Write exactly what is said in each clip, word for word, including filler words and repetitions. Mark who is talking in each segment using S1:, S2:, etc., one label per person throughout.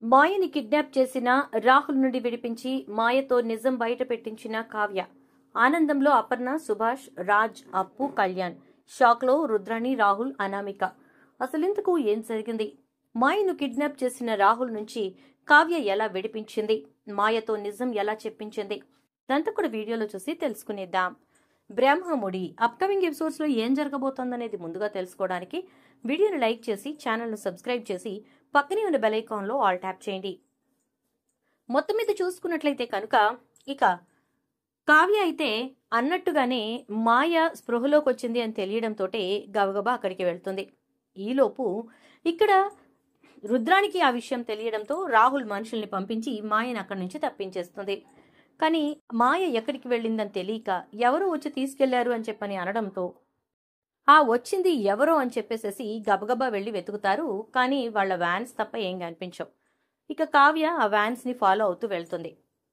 S1: మాయని kidnap చేసిన రాహుల్ నుండి విడిపించి మాయతో నిజం బయట పెట్టించిన కావ్య. ఆనందంలో అపర్ణ, సుభాష్, రాజ్, అప్పు, కళ్యాణ్. షాక్ లో రుద్రాణి, రాహుల్, అనామిక. అసలింతకు ఏం జరిగింది? మాయను కిడ్నాప్ చేసిన రాహుల్ నుంచి కావ్య ఎలా విడిపించింది? మాయతో నిజం ఎలా చెప్పించింది? ఇదంతా కూడా వీడియోలో చూసి తెలుసుకునేద్దాం. బ్రహ్మముడి అప్కమింగ్ ఎపిసోడ్స్ లో ఏం జరగబోతోందనేది ముందుగా తెలుసుకోవడానికి వీడియోని లైక్ చేసి ఛానల్ ను సబ్స్క్రైబ్ చేసి పక్కనే ఉన్న బెల్ ఐకాన్ లో ఆల్ ట్యాప్ చేయండి. మొత్తం మీద చూసుకున్నట్లయితే కనుక ఇక కావ్య అయితే అన్నట్టుగానే మాయ స్పృహలోకి వచ్చింది అని తెలియడంతో గబగబా అక్కడికి వెళ్తుంది. ఈలోపు ఇక్కడ రుద్రానికి ఆ విషయం తెలియడంతో రాహుల్ మనుషుల్ని పంపించి మాయను అక్కడి నుంచి తప్పించేస్తుంది. కానీ మాయ ఎక్కడికి వెళ్ళిందని తెలియక ఎవరో వచ్చి తీసుకెళ్లారు అని చెప్పని అనడంతో ఆ వచ్చింది ఎవరో అని చెప్పేసేసి గబగబా వెళ్లి వెతుకుతారు. కానీ వాళ్ల వ్యాన్స్ తప్ప ఏం కనిపించవు. ఇక కావ్య ఆ వ్యాన్స్ ని ఫాలో అవుతూ వెళ్తుంది.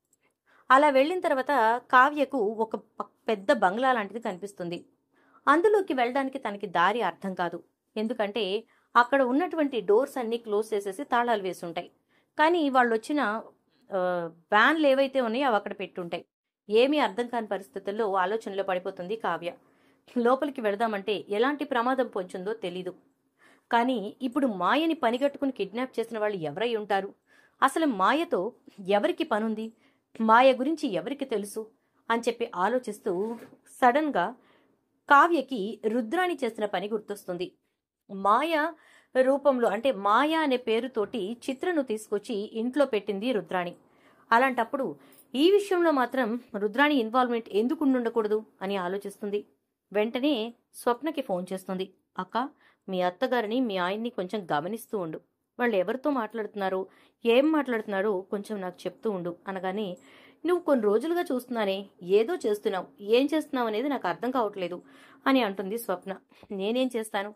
S1: అలా వెళ్లిన తర్వాత కావ్యకు ఒక పెద్ద బంగ్లా లాంటిది కనిపిస్తుంది. అందులోకి వెళ్ళడానికి తనకి దారి అర్థం కాదు. ఎందుకంటే అక్కడ ఉన్నటువంటి డోర్స్ అన్ని క్లోజ్ చేసేసి తాళాలు వేసి ఉంటాయి. కానీ వాళ్ళు వచ్చిన వ్యాన్లు ఏవైతే ఉన్నాయో అవి అక్కడ పెట్టుంటాయి. ఏమీ అర్థం కాని పరిస్థితుల్లో ఆలోచనలో పడిపోతుంది కావ్య. లోపలికి వెళదామంటే ఎలాంటి ప్రమాదం పొంచుందో తెలీదు. కానీ ఇప్పుడు మాయని పనిగట్టుకుని కిడ్నాప్ చేసిన వాళ్ళు ఎవరై ఉంటారు? అసలు మాయతో ఎవరికి పనుంది? మాయ గురించి ఎవరికి తెలుసు అని చెప్పి ఆలోచిస్తూ సడన్ గా కావ్యకి రుద్రాణి చేసిన పని గుర్తొస్తుంది. మాయ రూపంలో అంటే మాయ అనే పేరుతోటి చిత్రను తీసుకొచ్చి ఇంట్లో పెట్టింది రుద్రాణి. అలాంటప్పుడు ఈ విషయంలో మాత్రం రుద్రాణి ఇన్వాల్వ్మెంట్ ఎందుకు ఉండకూడదు అని ఆలోచిస్తుంది. వెంటనే స్వప్నకి ఫోన్ చేస్తుంది. అక్క, మీ అత్తగారిని మీ ఆయన్ని కొంచెం గమనిస్తూ ఉండు. వాళ్ళు ఎవరితో మాట్లాడుతున్నారో ఏం మాట్లాడుతున్నారో కొంచెం నాకు చెప్తూ ఉండు అనగానే, నువ్వు కొన్ని రోజులుగా చూస్తున్నానే, ఏదో చేస్తున్నావు, ఏం చేస్తున్నావు అనేది నాకు అర్థం కావట్లేదు అని అంటుంది స్వప్న. నేనేం చేస్తాను?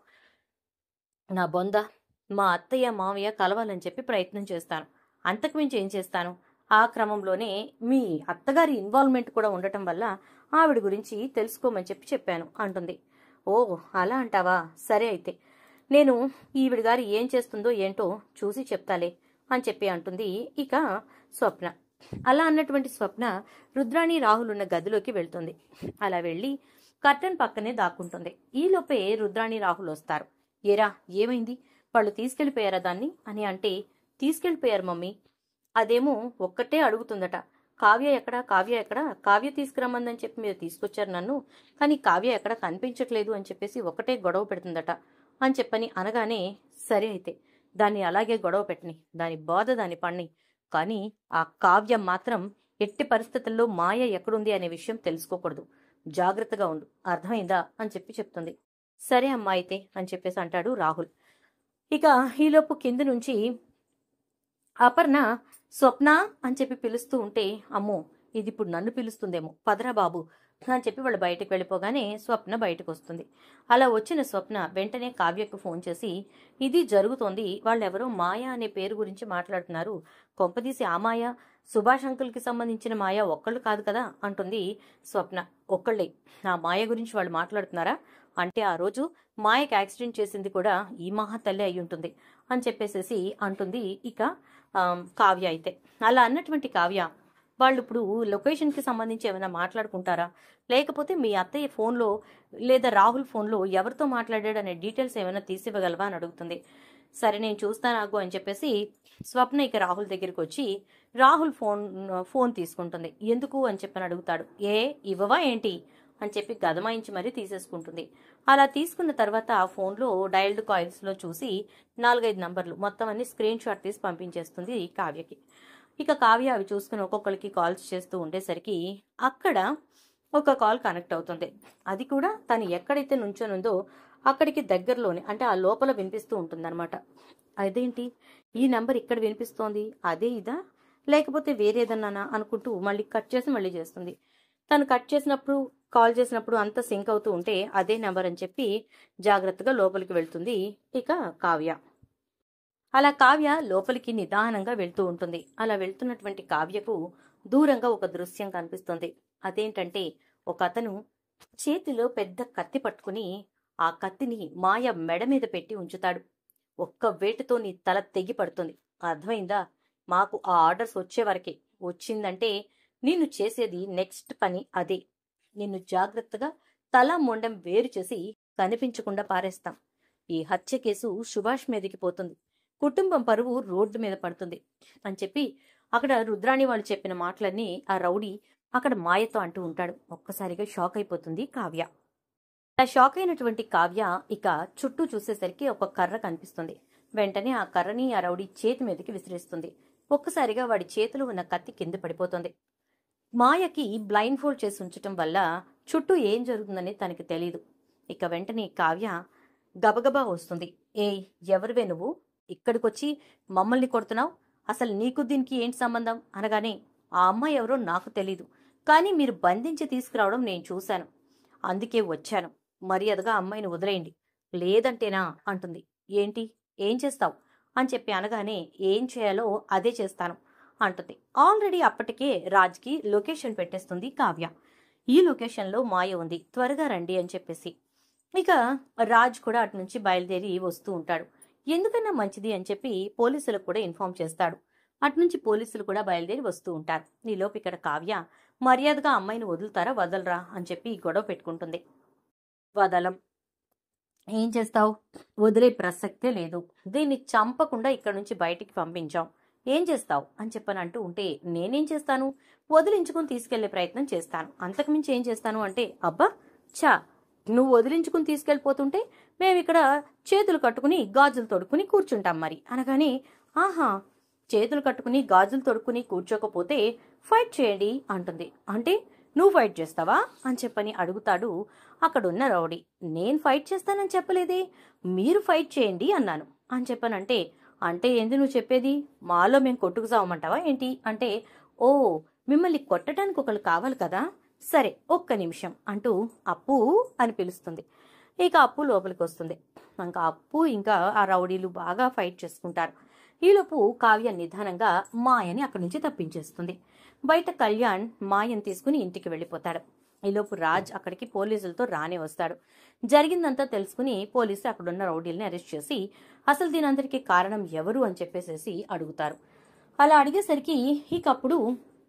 S1: నా బొంద మా అత్తయ్య మామయ్య కలవాలని చెప్పి ప్రయత్నం చేస్తాను. అంతకుమించి ఏం చేస్తాను? ఆ క్రమంలోనే మీ అత్తగారి ఇన్వాల్వ్మెంట్ కూడా ఉండటం వల్ల ఆవిడ గురించి తెలుసుకోమని చెప్పి చెప్పాను అంటుంది. ఓ అలా అంటావా? సరే అయితే నేను ఈవిడ గారు ఏం చేస్తుందో ఏంటో చూసి చెప్తాలే అని చెప్పి అంటుంది ఇక స్వప్న. అలా అన్నటువంటి స్వప్న రుద్రాణి రాహుల్ ఉన్న గదిలోకి వెళ్తుంది. అలా వెళ్ళి కర్టన్ పక్కనే దాక్కుంటుంది. ఈలోపే రుద్రాణి రాహుల్ వస్తారు. ఏరా ఏమైంది? వాళ్ళు తీసుకెళ్లిపోయారా దాన్ని అని అంటే, తీసుకెళ్లిపోయారు మమ్మీ. అదేమో ఒక్కటే అడుగుతుందట, కావ్య ఎక్కడా కావ్య ఎక్కడా కావ్య తీసుకురమ్మందని చెప్పి మీరు తీసుకొచ్చారు నన్ను, కానీ కావ్య ఎక్కడా కనిపించట్లేదు అని చెప్పేసి ఒకటే గొడవ పెడుతుందట అని చెప్పని అనగానే, సరే అయితే దాన్ని అలాగే గొడవ పెట్టని, దాని బాధ దాని పణ్ణి, కానీ ఆ కావ్య మాత్రం ఎట్టి పరిస్థితుల్లో మాయ ఎక్కడుంది అనే విషయం తెలుసుకోకూడదు. జాగ్రత్తగా ఉండు, అర్థమైందా అని చెప్పి చెప్తుంది. సరే అమ్మా అయితే అని చెప్పేసి అంటాడు రాహుల్. ఇక ఈలోపు కింద నుంచి అపర్ణ స్వప్న అని చెప్పి పిలుస్తూ ఉంటే, అమ్మో ఇది ఇప్పుడు నన్ను పిలుస్తుందేమో, పదరా బాబు అని చెప్పి వాళ్ళు బయటకు వెళ్ళిపోగానే స్వప్న బయటకు వస్తుంది. అలా వచ్చిన స్వప్న వెంటనే కావ్యకు ఫోన్ చేసి, ఇది జరుగుతోంది, వాళ్ళెవరో మాయ అనే పేరు గురించి మాట్లాడుతున్నారు, కొంపదీసి ఆ మాయ సుభాష్ అంకుల్కి సంబంధించిన మాయ ఒక్కళ్ళు కాదు కదా అంటుంది స్వప్న. ఒక్కళ్ళే, ఆ మాయ గురించి వాళ్ళు మాట్లాడుతున్నారా అంటే ఆ రోజు మాయకి యాక్సిడెంట్ చేసింది కూడా ఈ మహాతల్లి అయి ఉంటుంది అని చెప్పేసేసి అంటుంది ఇక కావ్య. అయితే అలా అన్నటువంటి కావ్య, వాళ్ళు ఇప్పుడు లొకేషన్కి సంబంధించి ఏమైనా మాట్లాడుకుంటారా, లేకపోతే మీ అత్తయ్య ఫోన్లో లేదా రాహుల్ ఫోన్లో ఎవరితో మాట్లాడాడు అనే డీటెయిల్స్ ఏమైనా తీసివ్వగలవా అని అడుగుతుంది. సరే నేను చూస్తానాగు అని చెప్పేసి స్వప్న ఇక రాహుల్ దగ్గరికి వచ్చి రాహుల్ ఫోన్ ఫోన్ తీసుకుంటుంది. ఎందుకు అని చెప్పని అడుగుతాడు. ఏ ఇవ్వవా ఏంటి అని చెప్పి గదమాయించి మరీ తీసేసుకుంటుంది. అలా తీసుకున్న తర్వాత ఆ ఫోన్లో డైల్డ్ కాయిల్స్లో చూసి నాలుగైదు నంబర్లు మొత్తం అన్ని స్క్రీన్ షాట్ తీసి పంపించేస్తుంది కావ్యకి. ఇక కావ్య అవి చూసుకుని ఒక్కొక్కరికి కాల్స్ చేస్తూ ఉండేసరికి అక్కడ ఒక కాల్ కనెక్ట్ అవుతుంది. అది కూడా తను ఎక్కడైతే నుంచోనుందో అక్కడికి దగ్గరలోనే, అంటే ఆ లోపల వినిపిస్తూ ఉంటుందన్నమాట. అదేంటి ఈ నంబర్ ఇక్కడ వినిపిస్తోంది, అదే ఇదా లేకపోతే వేరేదన్నానా అనుకుంటూ మళ్ళీ కట్ చేసి మళ్ళీ చేస్తుంది. తను కట్ చేసినప్పుడు కాల్ చేసినప్పుడు అంతా సింక్ అవుతూ ఉంటే అదే నెంబర్ అని చెప్పి జాగ్రత్తగా లోపలికి వెళ్తుంది ఇక కావ్య. అలా కావ్య లోపలికి నిదానంగా వెళ్తూ ఉంటుంది. అలా వెళ్తున్నటువంటి కావ్యకు దూరంగా ఒక దృశ్యం కనిపిస్తుంది. అదేంటంటే ఒక అతను చేతిలో పెద్ద కత్తి పట్టుకుని ఆ కత్తిని మాయ మెడ మీద పెట్టి ఉంచుతాడు. ఒక్క వేటుతో నీ తల తెగి పడుతుంది, అర్థమైందా? మాకు ఆ ఆర్డర్స్ వచ్చే వరకే. వచ్చిందంటే నిన్ను చేసేది నెక్స్ట్ పని అదే. నిన్ను జాగ్రత్తగా తల మొండెం వేరు చేసి కనిపించకుండా పారేస్తాం. ఈ హత్య కేసు సుభాష్ మీదకి పోతుంది. కుటుంబం పరువు రోడ్డు మీద పడుతుంది అని చెప్పి అక్కడ రుద్రాణి వాళ్ళు చెప్పిన మాటలన్నీ ఆ రౌడీ అక్కడ మాయతో అంటూ ఉంటాడు. ఒక్కసారిగా షాక్ అయిపోతుంది కావ్య. అలా షాక్ అయినటువంటి కావ్య ఇక చుట్టూ చూసేసరికి ఒక కర్ర కనిపిస్తుంది. వెంటనే ఆ కర్రని ఆ రౌడీ చేతి మీదకి విసిరేస్తుంది. ఒక్కసారిగా వాడి చేతిలో ఉన్న కత్తి కింద పడిపోతుంది. మాయకి బ్లైండ్ ఫోల్డ్ చేసి ఉంచటం వల్ల చుట్టూ ఏం జరుగుతుందని తనకి తెలీదు. ఇక వెంటనే కావ్య గబగబా వస్తుంది. ఏ ఎవరివే నువ్వు? ఇక్కడికొచ్చి మమ్మల్ని కొడుతున్నావు? అసలు నీకు దీనికి ఏంటి సంబంధం? అనగానే ఆ అమ్మాయి ఎవరో నాకు తెలీదు, కానీ మీరు బంధించి తీసుకురావడం నేను చూశాను, అందుకే వచ్చాను. మర్యాదగా అమ్మాయిని వదిలేయండి, లేదంటేనా అంటుంది. ఏంటి ఏం చేస్తావు అని చెప్పి అనగానే ఏం చేయాలో అదే చేస్తాను అంటుంది. ఆల్రెడీ అప్పటికే రాజ్కి లొకేషన్ పెట్టేస్తుంది కావ్య. ఈ లొకేషన్లో మాయ ఉంది, త్వరగా రండి అని చెప్పేసి. ఇక రాజ్ కూడా అటు నుంచి బయలుదేరి వస్తూ ఉంటాడు. ఎందుకన్నా మంచిది అని చెప్పి పోలీసులకు కూడా ఇన్ఫార్మ్ చేస్తాడు. అటు నుంచి పోలీసులు కూడా బయలుదేరి వస్తూ ఉంటారు. ఈలోపు ఇక్కడ కావ్య మర్యాదగా అమ్మాయిని వదులుతారా వదలరా అని చెప్పి గొడవ పెట్టుకుంటుంది. వదలం. ఏం చేస్తావు? వదిలే ప్రసక్తే లేదు. దీన్ని చంపకుండా ఇక్కడ నుంచి బయటికి పంపించాం, ఏం చేస్తావు అని చెప్పని అంటూ ఉంటే, నేనేం చేస్తాను, వదిలించుకుని తీసుకెళ్లే ప్రయత్నం చేస్తాను, అంతకుమించి ఏం చేస్తాను అంటే, అబ్బా చా, నువ్వు వదిలించుకుని తీసుకెళ్ళిపోతుంటే మేమిక్కడ చేతులు కట్టుకుని గాజులు తొడుక్కుని కూర్చుంటాం మరి అనగానే, ఆహా చేతులు కట్టుకుని గాజులు తొడుక్కుని కూర్చోకపోతే ఫైట్ చేయండి అంటుంది. అంటే నువ్వు ఫైట్ చేస్తావా అని చెప్పని అడుగుతాడు అక్కడున్న రౌడీ. నేను ఫైట్ చేస్తానని చెప్పలేదే, మీరు ఫైట్ చేయండి అన్నాను అని చెప్పనంటే, అంటే ఏంది నువ్వు చెప్పేది, మాలో మేము కొట్టుకు సావమంటావా ఏంటి అంటే, ఓ మిమ్మల్ని కొట్టడానికి ఒకళ్ళు కావాలి కదా, సరే ఒక్క నిమిషం అంటూ అప్పు అని పిలుస్తుంది. ఇక అప్పు లోపలికి వస్తుంది. ఇంకా అప్పు ఇంకా ఆ రౌడీలు బాగా ఫైట్ చేసుకుంటారు. ఈలోపు కావ్య నిదానంగా మాయని అక్కడి నుంచి తప్పించేస్తుంది. బయట కళ్యాణ్ మాయని తీసుకుని ఇంటికి వెళ్ళిపోతాడు. ఈలోపు రాజ్ అక్కడికి పోలీసులతో రానే వస్తాడు. జరిగిందంతా తెలుసుకుని పోలీసులు అక్కడున్న రౌడీల్ని అరెస్ట్ చేసి అసలు దీనందరికీ కారణం ఎవరు అని చెప్పేసేసి అడుగుతారు. అలా అడిగేసరికి ఇకప్పుడు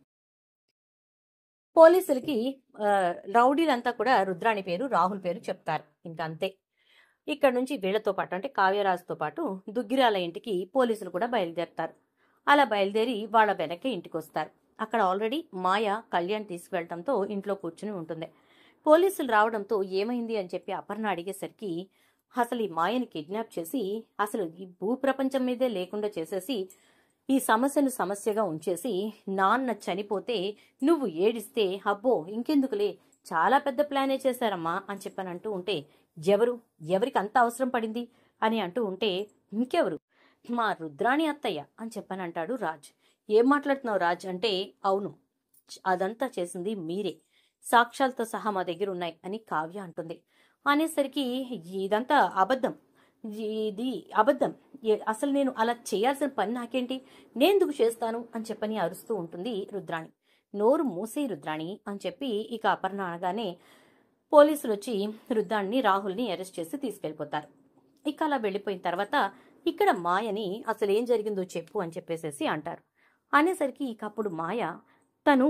S1: పోలీసులకి రౌడీలంతా కూడా రుద్రాణి పేరు రాహుల్ పేరు చెప్తారు. ఇంకా అంతే. ఇక్కడ నుంచి వీళ్లతో పాటు అంటే కావ్యరాజుతో పాటు దుగ్గిరాల ఇంటికి పోలీసులు కూడా బయలుదేరుతారు. అలా బయలుదేరి వాళ్ళ వెనకే ఇంటికి వస్తారు. అక్కడ ఆల్రెడీ మాయ కళ్యాణ్ తీసుకువెళ్లడంతో ఇంట్లో కూర్చుని ఉంటుంది. పోలీసులు రావడంతో ఏమైంది అని చెప్పి అపర్ణ అడిగేసరికి, అసలు ఈ మాయని కిడ్నాప్ చేసి అసలు ఈ భూప్రపంచం మీదే లేకుండా చేసేసి ఈ సమస్యను సమస్యగా ఉంచేసి నాన్న చనిపోతే నువ్వు ఏడిస్తే అబ్బో ఇంకెందుకులే చాలా పెద్ద ప్లానే చేశారమ్మా అని చెప్పని అంటూ ఉంటే, ఎవరు ఎవరికి అంత అవసరం పడింది అని అంటూ ఉంటే, ఇంకెవరు మా రుద్రాణి అత్తయ్య అని చెప్పని అంటాడు రాజ్. ఏం మాట్లాడుతున్నావు రాజ్ అంటే, అవును అదంతా చేసింది మీరే, సాక్ష్యాలతో సహా మా దగ్గర ఉన్నాయి అని కావ్య అంటుంది. అనేసరికి ఇదంతా అబద్ధం, ఇది అబద్ధం, అసలు నేను అలా చేయాల్సిన పని నాకేంటి, నేనెందుకు చేస్తాను అని చెప్పని అరుస్తూ ఉంటుంది రుద్రాణి. నోరు మూసే రుద్రాణి అని చెప్పి ఇక అపర్ణ అనగానే పోలీసులు వచ్చి రుద్రాణిని రాహుల్ని అరెస్ట్ చేసి తీసుకెళ్లిపోతారు. ఇక అలా వెళ్ళిపోయిన తర్వాత ఇక్కడ మాయని అసలు ఏం జరిగిందో చెప్పు అని చెప్పేసేసి అంటారు. అనేసరికి ఇక అప్పుడు మాయ తను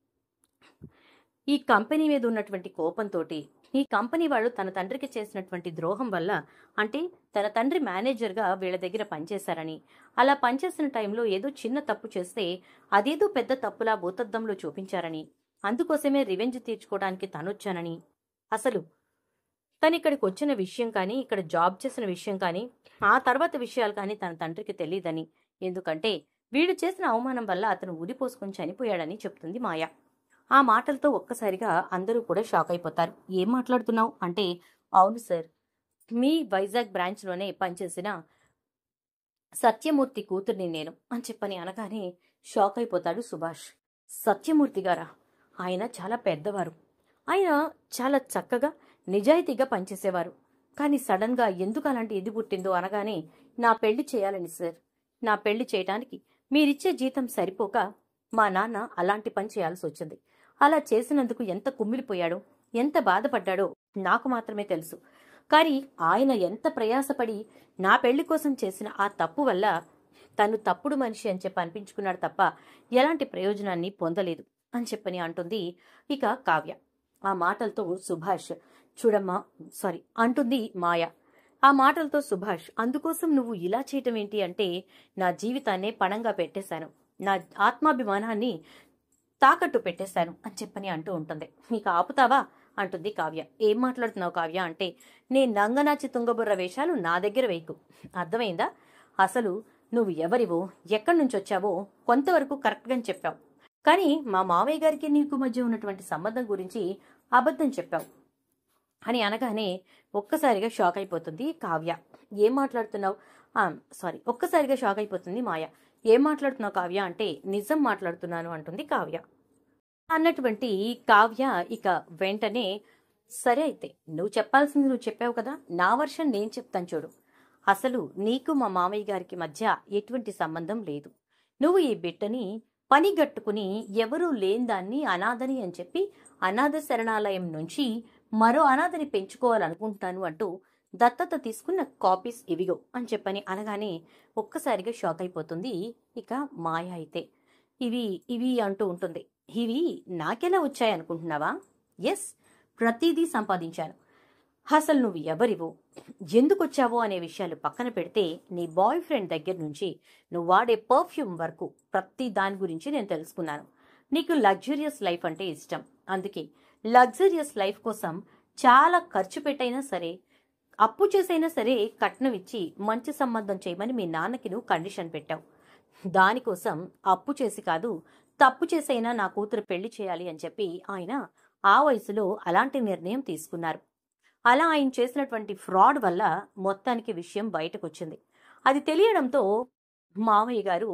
S1: ఈ కంపెనీ మీద ఉన్నటువంటి కోపంతో, ఈ కంపెనీ వాళ్ళు తన తండ్రికి చేసినటువంటి ద్రోహం వల్ల, అంటే తన తండ్రి మేనేజర్గా వీళ్ళ దగ్గర పనిచేశారని, అలా పనిచేసిన టైంలో ఏదో చిన్న తప్పు చేస్తే అదేదో పెద్ద తప్పులా భూతద్దంలో చూపించారని, అందుకోసమే రివెంజ్ తీర్చుకోవడానికి తనొచ్చానని, అసలు తనిక్కడికి వచ్చిన విషయం కానీ ఇక్కడ జాబ్ చేసిన విషయం కానీ ఆ తర్వాత విషయాలు కానీ తన తండ్రికి తెలియదని, ఎందుకంటే వీడు చేసిన అవమానం వల్ల అతను ఊదిపోసుకొని చనిపోయాడని చెప్తుంది మాయ. ఆ మాటలతో ఒక్కసారిగా అందరూ కూడా షాక్ అయిపోతారు. ఏం మాట్లాడుతున్నావు అంటే, అవును సార్, మీ వైజాగ్ బ్రాంచ్లోనే పనిచేసిన సత్యమూర్తి కూతుర్ని నేను అని చెప్పని అనగానే షాక్ అయిపోతాడు సుభాష్. సత్యమూర్తి గారా? ఆయన చాలా పెద్దవారు, ఆయన చాలా చక్కగా నిజాయితీగా పనిచేసేవారు, కానీ సడన్గా ఎందుకు అలాంటి ఇది పుట్టిందో అనగానే, నా పెళ్లి చేయాలని సార్, నా పెళ్లి చేయటానికి మీరిచ్చే జీతం సరిపోక మా నాన్న అలాంటి పని చేయాల్సి వచ్చింది. అలా చేసినందుకు ఎంత కుమ్మిలిపోయాడో, ఎంత బాధపడ్డాడో నాకు మాత్రమే తెలుసు. కానీ ఆయన ఎంత ప్రయాసపడి నా పెళ్లి కోసం చేసిన ఆ తప్పు వల్ల తను తప్పుడు మనిషి అని చెప్పి అనిపించుకున్నాడు తప్ప ఎలాంటి ప్రయోజనాన్ని పొందలేదు అని చెప్పని అంటుంది ఇక కావ్య. ఆ మాటలతో సుభాష్ చూడమ్మా సారీ అంటుంది మాయ. ఆ మాటలతో సుభాష్ అందుకోసం నువ్వు ఇలా చేయటం ఏంటి అంటే నా జీవితాన్నే పణంగా పెట్టేశాను, నా ఆత్మాభిమానాన్ని తాకట్టు పెట్టేశాను అని చెప్పని అంటూ ఉంటుంది. నీకు ఆపుతావా అంటుంది కావ్య. ఏం మాట్లాడుతున్నావు కావ్య అంటే నేను నంగనాచి తుంగబుర్ర వేషాలు నా దగ్గర వేయకు, అర్థమైందా? అసలు నువ్వు ఎవరివో ఎక్కడి నుంచి వచ్చావో కొంతవరకు కరెక్ట్గా చెప్పావు, కానీ మా మావయ్య గారికి నీకు మధ్య ఉన్నటువంటి సంబంధం గురించి అబద్ధం చెప్పావు అని అనగానే ఒక్కసారిగా షాక్ అయిపోతుంది కావ్య. ఏం మాట్లాడుతున్నావు సారీ ఒక్కసారిగా షాక్ అయిపోతుంది మాయ. ఏం మాట్లాడుతున్నావు కావ్య అంటే నిజం మాట్లాడుతున్నాను అంటుంది కావ్య. అన్నటువంటి కావ్య ఇక వెంటనే సరే అయితే నువ్వు చెప్పాల్సింది నువ్వు చెప్పావు కదా, నా వర్షన్ నేను చెప్తాను చూడు. అసలు నీకు మా మామయ్య గారికి మధ్య ఎటువంటి సంబంధం లేదు. నువ్వు ఈ బిడ్డని పనిగట్టుకుని ఎవరూ లేని దాన్ని అనాథని అని చెప్పి అనాథ శరణాలయం నుంచి మరో అనాథని పెంచుకోవాలనుకుంటున్నాను అంటూ దత్తత తీసుకున్న కాపీస్ ఇవిగో అని చెప్పని అనగానే ఒక్కసారిగా షాక్ అయిపోతుంది ఇక మాయ. అయితే ఇవి ఇవి అంటూ ఉంటుంది. ఇవి నాకెలా వచ్చాయనుకుంటున్నావా? ఎస్, ప్రతిదీ సంపాదించాను. అసలు నువ్వు ఎవరివో ఎందుకు వచ్చావో అనే విషయాలు పక్కన పెడితే నీ బాయ్ ఫ్రెండ్ దగ్గర నుంచి నువ్వు వాడే పర్ఫ్యూమ్ వరకు ప్రతి దాని గురించి నేను తెలుసుకున్నాను. నీకు లగ్జరియస్ లైఫ్ అంటే ఇష్టం, అందుకే లగ్జరియస్ లైఫ్ కోసం చాలా ఖర్చు పెట్టైనా సరే అప్పు చేసైనా సరే కట్నం ఇచ్చి మంచి సంబంధం చేయమని మీ నాన్నకి నువ్వు కండిషన్ పెట్టావు. దానికోసం అప్పు చేసి కాదు తప్పు చేసైనా నా కూతురు పెళ్లి చేయాలి అని చెప్పి ఆయన ఆ వయసులో అలాంటి నిర్ణయం తీసుకున్నారు. అలా ఆయన చేసినటువంటి ఫ్రాడ్ వల్ల మొత్తానికి విషయం బయటకు వచ్చింది. అది తెలియడంతో మామయ్య గారు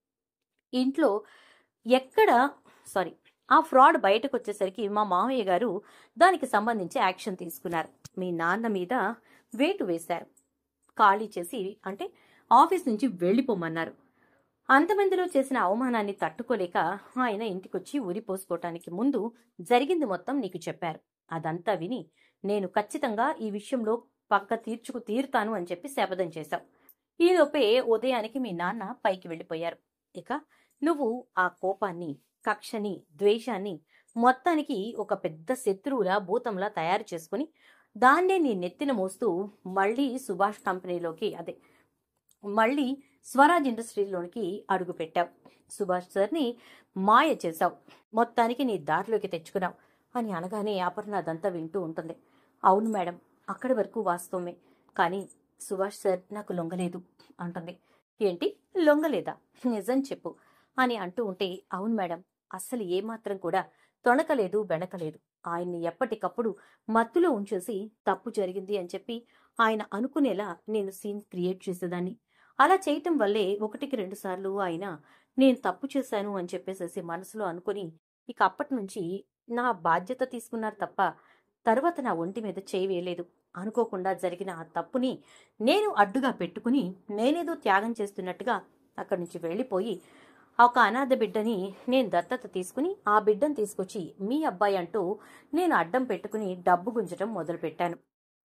S1: ఇంట్లో ఎక్కడ సారీ ఆ ఫ్రాడ్ బయటకు వచ్చేసరికి మా మామయ్య గారు దానికి సంబంధించి యాక్షన్ తీసుకున్నారు. మీ నాన్న మీద వేటు వేశారు, ఖాళీ చేసి అంటే ఆఫీస్ నుంచి వెళ్ళిపోమన్నారు. అంతమందిలో చేసిన అవమానాన్ని తట్టుకోలేక ఆయన ఇంటికొచ్చి ఊరిపోసుకోవటానికి ముందు జరిగింది మొత్తం నీకు చెప్పారు. అదంతా విని నేను ఖచ్చితంగా ఈ విషయంలో పక్క తీర్చుకు తీరుతాను అని చెప్పి శపథం చేశావు. ఈలోపే ఉదయానికి మీ నాన్న పైకి వెళ్ళిపోయారు. ఇక నువ్వు ఆ కోపాన్ని, కక్షని, ద్వేషాన్ని మొత్తానికి ఒక పెద్ద శత్రువులా భూతంలా తయారు చేసుకుని దాన్నే నీ నెత్తిన మోస్తూ మళ్ళీ సుభాష్ కంపెనీలోకి అదే మళ్ళీ స్వరాజ్ ఇండస్ట్రీలోనికి అడుగు పెట్టావు. సుభాష్ సార్ని మాయ చేశావు, మొత్తానికి నీ దారిలోకి తెచ్చుకున్నావు అని అనగానే అపర్ణ అదంతా వింటూ ఉంటుంది. అవును మేడం, అక్కడి వరకు వాస్తవమే, కానీ సుభాష్ సార్ నాకు లొంగలేదు అంటుంది. ఏంటి లొంగలేదా? నిజం చెప్పు అని అంటూ ఉంటే అవును మేడం, అస్సలు ఏమాత్రం కూడా తొణకలేదు, బెణకలేదు. ఆయన్ని ఎప్పటికప్పుడు మత్తులో ఉంచేసి తప్పు జరిగింది అని చెప్పి ఆయన అనుకునేలా నేను సీన్ క్రియేట్ చేసేదాన్ని. అలా చేయటం వల్లే ఒకటికి రెండు సార్లు ఆయన నేను తప్పు చేశాను అని చెప్పేసేసి మనసులో అనుకుని ఇక అప్పటి నుంచి నా బాధ్యత తీసుకున్నారు తప్ప తర్వాత నా ఒంటి మీద చేయి వేయలేదు. అనుకోకుండా జరిగిన ఆ తప్పుని నేను అడ్డుగా పెట్టుకుని నేనేదో త్యాగం చేస్తున్నట్టుగా అక్కడి నుంచి వెళ్ళిపోయి ఒక అనాథ బిడ్డని నేను దత్తత తీసుకుని ఆ బిడ్డను తీసుకొచ్చి మీ అబ్బాయి అంటూ నేను అడ్డం పెట్టుకుని డబ్బు గుంజటం మొదలుపెట్టాను.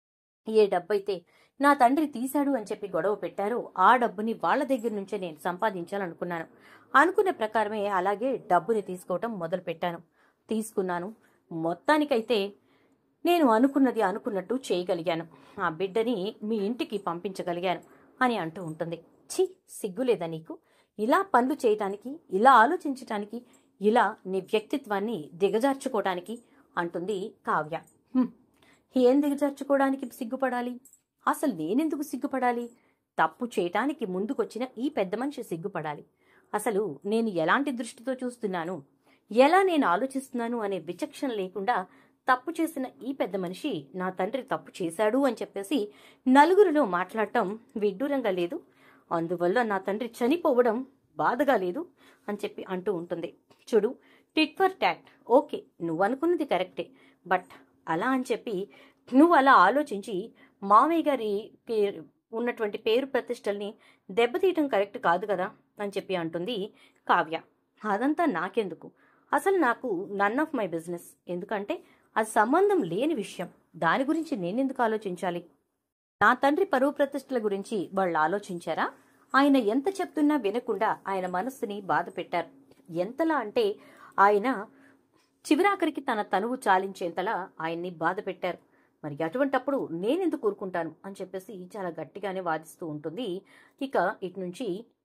S1: ఏ డబ్బైతే నా తండ్రి తీశాడు అని చెప్పి గొడవ పెట్టారో ఆ డబ్బుని వాళ్ల దగ్గర నుంచే నేను సంపాదించాలనుకున్నాను. అనుకున్న ప్రకారమే అలాగే డబ్బుని తీసుకోవటం మొదలు పెట్టాను, తీసుకున్నాను. మొత్తానికైతే నేను అనుకున్నది అనుకున్నట్టు చేయగలిగాను, ఆ బిడ్డని మీ ఇంటికి పంపించగలిగాను అని అంటూ ఉంటుంది. ఛీ, సిగ్గులేదా నీకు ఇలా పనులు చేయటానికి, ఇలా ఆలోచించటానికి, ఇలా నీ వ్యక్తిత్వాన్ని దిగజార్చుకోవటానికి అంటుంది కావ్య. ఏం దిగజార్చుకోవడానికి సిగ్గుపడాలి? అసలు నేనెందుకు సిగ్గుపడాలి? తప్పు చేయటానికి ముందుకొచ్చిన ఈ పెద్ద మనిషి సిగ్గుపడాలి. అసలు నేను ఎలాంటి దృష్టితో చూస్తున్నాను, ఎలా నేను ఆలోచిస్తున్నాను అనే విచక్షణ లేకుండా తప్పు చేసిన ఈ పెద్ద మనిషి నా తండ్రి తప్పు చేశాడు అని చెప్పేసి నలుగురిలో మాట్లాడటం విడ్డూరంగా లేదు, అందువల్ల నా తండ్రి చనిపోవడం బాధగా లేదు అని చెప్పి అంటూ ఉంటుంది. చూడు, టిట్ ఫర్ టాట్, ఓకే నువ్వు అనుకున్నది కరెక్టే, బట్ అలా అని చెప్పి నువ్వు అలా ఆలోచించి మామయ్య గారి పేరు ఉన్నటువంటి పేరు ప్రతిష్టల్ని దెబ్బతీయటం కరెక్ట్ కాదు కదా అని చెప్పి అంటుంది కావ్య. అదంతా నాకెందుకు, అసలు నాకు నన్ ఆఫ్ మై బిజినెస్, ఎందుకంటే అది సంబంధం లేని విషయం, దాని గురించి నేనెందుకు ఆలోచించాలి? నా తండ్రి పరువు ప్రతిష్టల గురించి వాళ్ళు ఆలోచించారా? ఆయన ఎంత చెప్తున్నా వినకుండా ఆయన మనస్సుని బాధ పెట్టారు. ఎంతలా అంటే ఆయన చివరాఖరికి తన తనువు చాలించేంతలా ఆయన్ని బాధ పెట్టారు. మరి అటువంటప్పుడు నేనెందుకు ఊరుకుంటాను అని చెప్పేసి చాలా గట్టిగానే వాదిస్తూ ఉంటుంది. ఇక ఇటు నుంచి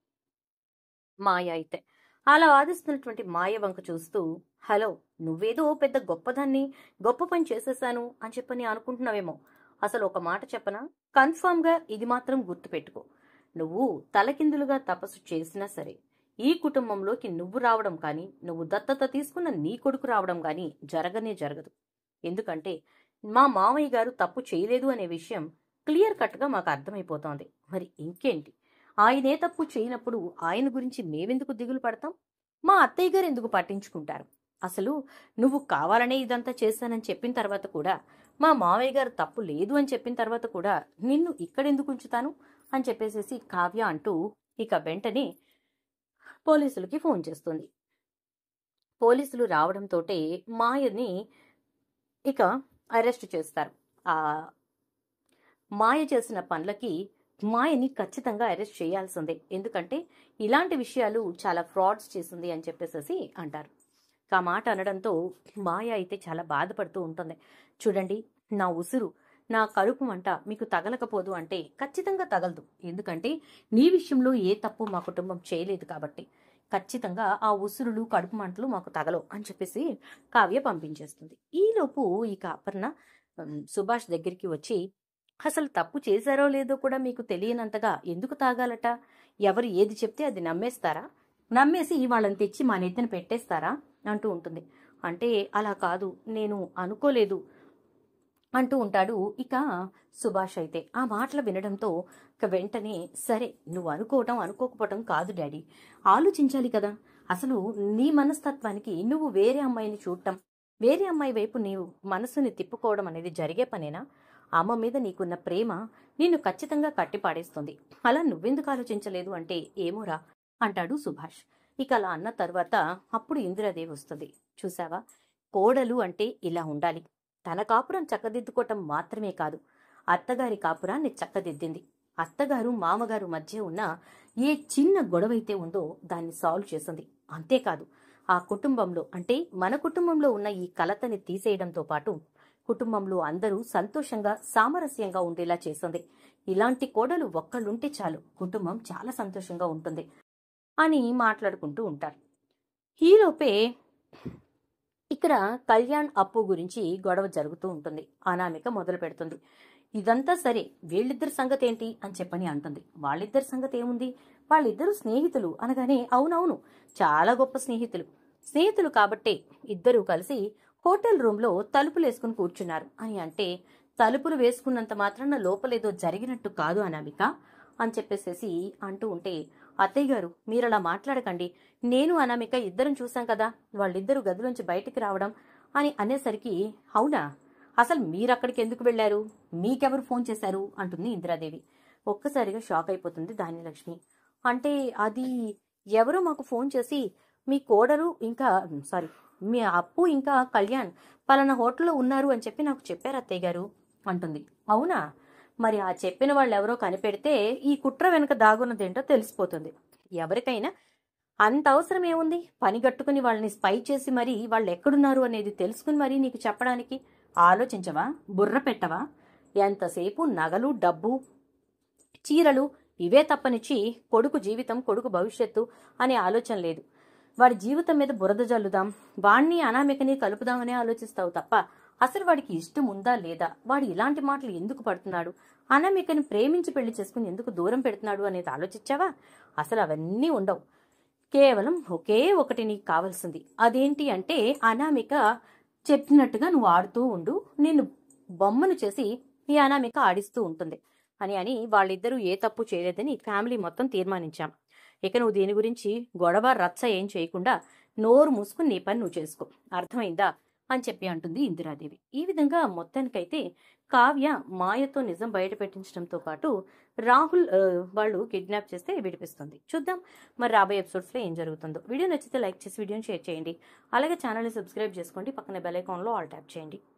S1: మాయ అయితే అలా వాదిస్తున్నటువంటి మాయ వంక చూస్తూ, హలో, నువ్వేదో పెద్ద గొప్పదాన్ని, గొప్ప పని చేసేసాను అని చెప్పని అనుకుంటున్నావేమో. అసలు ఒక మాట చెప్పనా, కన్ఫామ్ గా ఇది మాత్రం గుర్తుపెట్టుకో, నువ్వు తలకిందులుగా తపస్సు చేసినా సరే ఈ కుటుంబంలోకి నువ్వు రావడం కానీ, నువ్వు దత్తత తీసుకున్న నీ కొడుకు రావడం కానీ జరగనే జరగదు. ఎందుకంటే మా మామయ్య గారు తప్పు చేయలేదు అనే విషయం క్లియర్ కట్ గా మాకు అర్థమైపోతోంది. మరి ఇంకేంటి, ఆయనే తప్పు చేయనప్పుడు ఆయన గురించి మేమెందుకు దిగులు పడతాం? మా అత్తయ్య గారు ఎందుకు పట్టించుకుంటారు? అసలు నువ్వు కావాలనే ఇదంతా చేశానని చెప్పిన తర్వాత కూడా, మా మామయ్య గారు తప్పు లేదు అని చెప్పిన తర్వాత కూడా నిన్ను ఇక్కడెందుకు ఉంచుతాను అని చెప్పేసేసి కావ్య అంటూ ఇక వెంటనే పోలీసులకి ఫోన్ చేస్తుంది. పోలీసులు రావడంతోటే మాయని ఇక అరెస్ట్ చేస్తారు. ఆ మాయ చేసిన పనులకి మాయని ఖచ్చితంగా అరెస్ట్ చేయాల్సిందే. ఎందుకంటే ఇలాంటి విషయాలు చాలా ఫ్రాడ్స్ చేసింది అని చెప్పేసి అంటారు. ఆ మాట అనడంతో మాయ అయితే చాలా బాధపడుతూ ఉంటుంది. చూడండి, నా ఉసురు, నా కడుపు మంట మీకు తగలకపోదు అంటే ఖచ్చితంగా తగలదు. ఎందుకంటే నీ విషయంలో ఏ తప్పు మా కుటుంబం చేయలేదు కాబట్టి ఖచ్చితంగా ఆ ఉసురులు, కడుపు మంటలు మాకు తగలవు అని చెప్పేసి కావ్య పంపించేస్తుంది. ఈలోపు ఇక అపర్ణ సుభాష్ దగ్గరికి వచ్చి, అసలు తప్పు చేశారో లేదో కూడా మీకు తెలియనంతగా ఎందుకు తాగాలట? ఎవరు ఏది చెప్తే అది నమ్మేస్తారా? నమ్మేసి వాళ్ళని తెచ్చి మా నెత్తిన పెట్టేస్తారా అంటూ ఉంటుంది. అంటే అలా కాదు, నేను అనుకోలేదు అంటూ ఉంటాడు ఇక సుభాష్ అయితే. ఆ మాటలు వినడంతో ఇక వెంటనే, సరే నువ్వు అనుకోవటం అనుకోకపోవటం కాదు డాడీ, ఆలోచించాలి కదా. అసలు నీ మనస్తత్వానికి నువ్వు వేరే అమ్మాయిని చూడటం, వేరే అమ్మాయి వైపు నీవు మనసుని తిప్పుకోవడం అనేది జరిగే పనేనా? అమ్మ మీద నీకున్న ప్రేమ నిన్ను ఖచ్చితంగా కట్టిపాడేస్తుంది. అలా నువ్వెందుకు ఆలోచించలేదు అంటే ఏమోరా అంటాడు సుభాష్. ఇక అలా అన్న తర్వాత అప్పుడు ఇందిరాదేవి వస్తుంది. చూసావా, కోడలు అంటే ఇలా ఉండాలి. తన కాపురం చక్కదిద్దుకోవటం మాత్రమే కాదు, అత్తగారి కాపురాన్ని చక్కదిద్దింది. అత్తగారు మామగారు మధ్య ఉన్న ఏ చిన్న గొడవైతే ఉందో దాన్ని సాల్వ్ చేసింది. అంతేకాదు, ఆ కుటుంబంలో అంటే మన కుటుంబంలో ఉన్న ఈ కలతని తీసేయడంతో పాటు కుటుంబంలో అందరూ సంతోషంగా సామరస్యంగా ఉండేలా చేసింది. ఇలాంటి కోడలు ఒక్కళ్ళుంటే చాలు, కుటుంబం చాలా సంతోషంగా ఉంటుంది అని మాట్లాడుకుంటూ ఉంటారు. ఈలోపే ఇక్కడ కళ్యాణ్ అప్పు గురించి గొడవ జరుగుతూ ఉంటుంది. అనామిక మొదలు పెడుతుంది. ఇదంతా సరే, వీళ్ళిద్దరి సంగతి ఏంటి అని చెప్పని అంటుంది. వాళ్ళిద్దరి సంగతి ఏముంది, వాళ్ళిద్దరు స్నేహితులు అనగానే, అవునవును, చాలా గొప్ప స్నేహితులు. స్నేహితులు కాబట్టే ఇద్దరూ కలిసి హోటల్ రూమ్ లో తలుపులు వేసుకుని కూర్చున్నారు అని అంటే, తలుపులు వేసుకున్నంత మాత్రాన లోపలేదో జరిగినట్టు కాదు అనామిక అని చెప్పేసేసి అంటూ ఉంటే, అత్తయ్య గారు మీరలా మాట్లాడకండి, నేను అనామిక ఇద్దరం చూసాం కదా వాళ్ళిద్దరూ గదిలోంచి బయటికి రావడం అని అనేసరికి, అవునా, అసలు మీరక్కడికి ఎందుకు వెళ్లారు, మీకెవరు ఫోన్ చేశారు అంటుంది ఇందిరాదేవి. ఒక్కసారిగా షాక్ అయిపోతుంది ధాన్యలక్ష్మి. అంటే అది ఎవరో మాకు ఫోన్ చేసి మీ కోడలు ఇంకా సారీ మీ అప్పు ఇంకా కళ్యాణ్ పలానా హోటల్లో ఉన్నారు అని చెప్పి నాకు చెప్పారు అత్తయ్య గారు అంటుంది. అవునా, మరి ఆ చెప్పిన వాళ్ళు ఎవరో కనిపెడితే ఈ కుట్ర వెనుక దాగున్నదేంటో తెలిసిపోతుంది. ఎవరికైనా అంత అవసరం ఏముంది, పని గట్టుకుని వాళ్ళని స్పై చేసి మరీ వాళ్ళు ఎక్కడున్నారు అనేది తెలుసుకుని మరీ నీకు చెప్పడానికి ఆలోచించవా, బుర్ర పెట్టవా? ఎంతసేపు నగలు, డబ్బు, చీరలు ఇవే తప్పనిచ్చి కొడుకు జీవితం, కొడుకు భవిష్యత్తు అనే ఆలోచన లేదు. వాడి జీవితం మీద బురద జల్లుదాం, వాణ్ణి అనామికని కలుపుదామనే ఆలోచిస్తావు తప్ప అసలు వాడికి ఇష్టం ఉందా లేదా, వాడు ఇలాంటి మాటలు ఎందుకు పడుతున్నాడు, అనామికని ప్రేమించి పెళ్లి చేసుకుని ఎందుకు దూరం పెడుతున్నాడు అనేది ఆలోచించావా? అసలు అవన్నీ ఉండవు. కేవలం ఒకే ఒకటి నీకు కావాల్సింది. అదేంటి అంటే, అనామిక చెప్పినట్టుగా నువ్వు ఆడుతూ ఉండు, నిన్ను బొమ్మను చేసి ఈ అనామిక ఆడిస్తూ ఉంటుంది అని అని వాళ్ళిద్దరూ ఏ తప్పు చేయలేదని ఫ్యామిలీ మొత్తం తీర్మానించాం. ఇక నువ్వు దీని గురించి గొడవ రచ్చ ఏం చేయకుండా నోరు మూసుకుని నీ పని నువ్వు చేసుకో, అర్థమైందా అని చెప్పి అంటుంది ఇందిరాదేవి. ఈ విధంగా మొత్తానికైతే కావ్య మాయతో నిజం బయట పెట్టించడంతో పాటు రాహుల్ వాళ్ళు కిడ్నాప్ చేస్తే విడిపిస్తుంది. చూద్దాం మరి రాబోయే ఎపిసోడ్స్లో ఏం జరుగుతుందో. వీడియో నచ్చితే లైక్ చేసి వీడియోని షేర్ చేయండి. అలాగే ఛానల్ని సబ్స్క్రైబ్ చేసుకోండి. పక్కన బెల్ ఐకాన్లో ఆల్ ట్యాప్ చేయండి.